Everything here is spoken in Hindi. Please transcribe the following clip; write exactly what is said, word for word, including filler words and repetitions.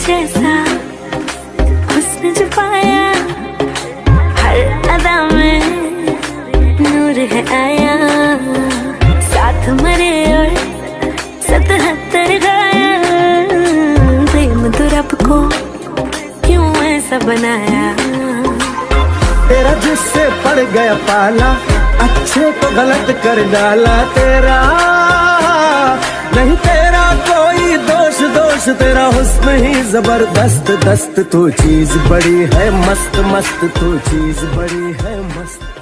जैसा हुस्न जो पाया, हर अदा में नूर है आया। साथ मरे और सतहत्तर गाया, प्रेम तो रब को क्यों ऐसा बनाया। तेरा जिससे पड़ गया पाला, अच्छे को गलत कर डाला। तेरा नहीं तेरा कोई दोष, दोष तेरा हुस्न ही जबरदस्त दस्त। तू चीज बड़ी है मस्त मस्त, तू चीज बड़ी है मस्त।